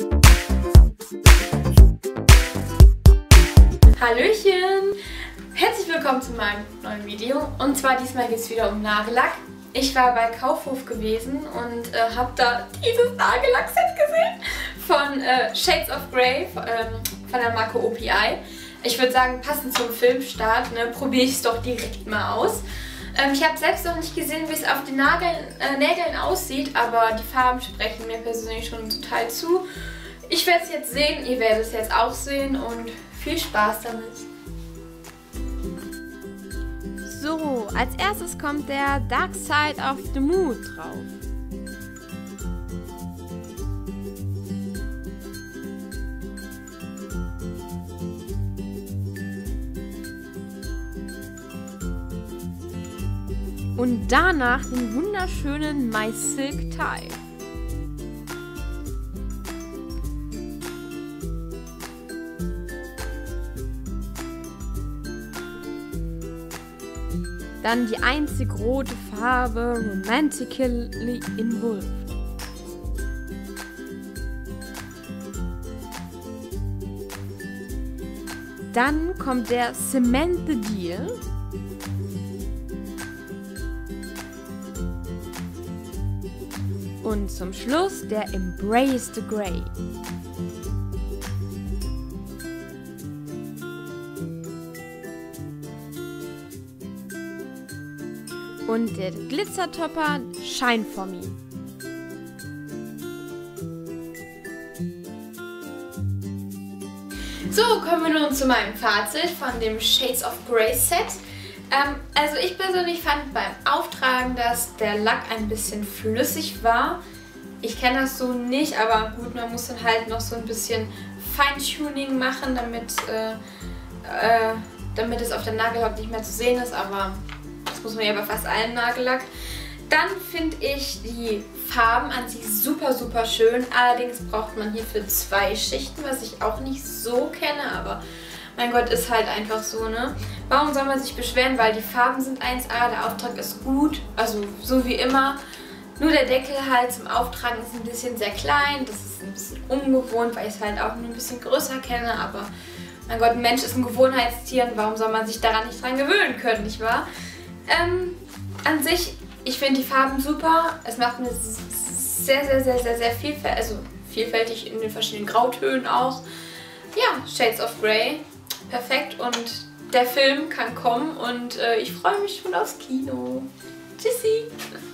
Hallöchen! Herzlich willkommen zu meinem neuen Video. Und zwar diesmal geht es wieder um Nagellack. Ich war bei Kaufhof gewesen und habe da dieses Nagellack-Set gesehen von Shades of Grey von der Marke OPI. Ich würde sagen, passend zum Filmstart, ne, probiere ich es doch direkt mal aus. Ich habe selbst noch nicht gesehen, wie es auf den Nägeln aussieht, aber die Farben sprechen mir persönlich schon total zu. Ich werde es jetzt sehen, ihr werdet es jetzt auch sehen und viel Spaß damit. So, als erstes kommt der Dark Side of the Moon drauf. Und danach den wunderschönen My Silk Tie. Dann die einzig rote Farbe Romantically Involved. Dann kommt der Cement the Deal. Und zum Schluss der Embrace the Grey. Und der Glitzertopper Shine for Me. So, kommen wir nun zu meinem Fazit von dem Shades of Grey Set. Also ich persönlich fand beim Auftragen, dass der Lack ein bisschen flüssig war. Ich kenne das so nicht, aber gut, man muss dann halt noch so ein bisschen Feintuning machen, damit es auf der Nagelhaut nicht mehr zu sehen ist, aber das muss man ja bei fast allen Nagellack. Dann finde ich die Farben an sich super, super schön. Allerdings braucht man hierfür 2 Schichten, was ich auch nicht so kenne, aber mein Gott, ist halt einfach so, ne? Warum soll man sich beschweren? Weil die Farben sind 1A, der Auftrag ist gut, also so wie immer. Nur der Deckel halt zum Auftragen ist ein bisschen sehr klein. Das ist ein bisschen ungewohnt, weil ich es halt auch nur ein bisschen größer kenne. Aber mein Gott, ein Mensch ist ein Gewohnheitstier und warum soll man sich daran nicht dran gewöhnen können, nicht wahr? An sich, ich finde die Farben super. Es macht mir sehr, sehr, sehr, sehr, sehr vielfältig, also vielfältig in den verschiedenen Grautönen auch. Ja, Shades of Grey, perfekt und der Film kann kommen und ich freue mich schon aufs Kino. Tschüssi!